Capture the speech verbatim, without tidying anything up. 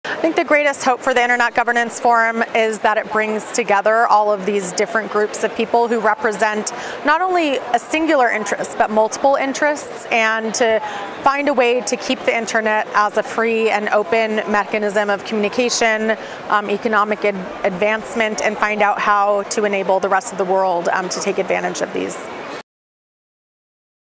I think the greatest hope for the Internet Governance Forum is that it brings together all of these different groups of people who represent not only a singular interest, but multiple interests, and to find a way to keep the Internet as a free and open mechanism of communication, um, economic ad advancement, and find out how to enable the rest of the world um, to take advantage of these.